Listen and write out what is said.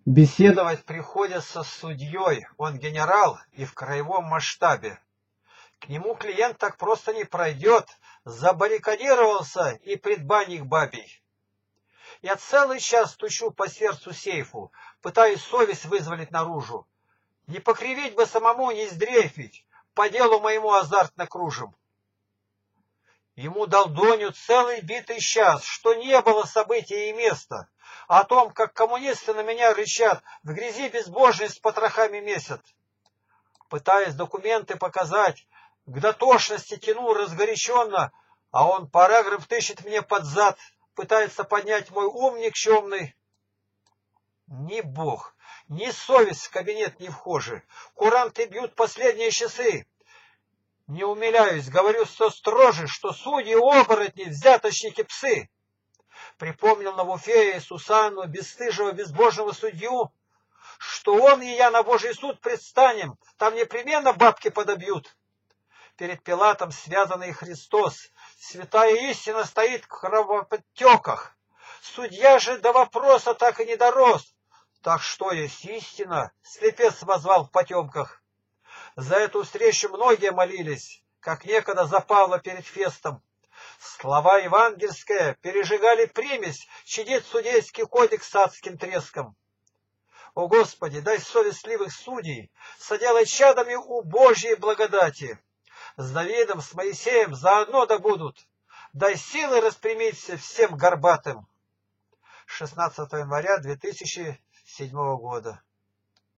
Беседовать приходится с судьей, он генерал и в краевом масштабе. К нему клиент так просто не пройдет, забаррикадировался и предбанник бабий. Я целый час стучу по сердцу сейфу, пытаюсь совесть вызволить наружу. Не покривить бы самому, не сдрейфить, по делу моему азартно кружим. Ему долдоню целый битый час, что не было события и места, о том, как коммунисты на меня рычат, в грязи безбожие с потрохами месят. Пытаясь документы показать, к дотошности тяну разгоряченно, а он параграф тыщет мне под зад, пытается поднять мой ум никчемный. Ни бог, ни совесть в кабинет не вхожи, куранты бьют последние часы. Не умиляюсь, говорю все строже, что судьи оборотни, взяточники псы. Припомнил Навуфея и Сусанну, бесстыжего, безбожного судью, что он и я на Божий суд предстанем, там непременно бабки подобьют. Перед Пилатом связанный Христос, святая истина стоит в кровоподтеках. Судья же до вопроса так и не дорос. Так что есть истина? Слепец возвал в потемках. За эту встречу многие молились, как некогда за Павла перед Фестом. Слова евангельские пережигали примесь, чадит судейский кодекс с адским треском. О Господи, дай совестливых судей, соделай чадами у Божьей благодати. С Давидом, с Моисеем заодно да будут. Дай силы распрямиться всем горбатым. 16 января 2007 года.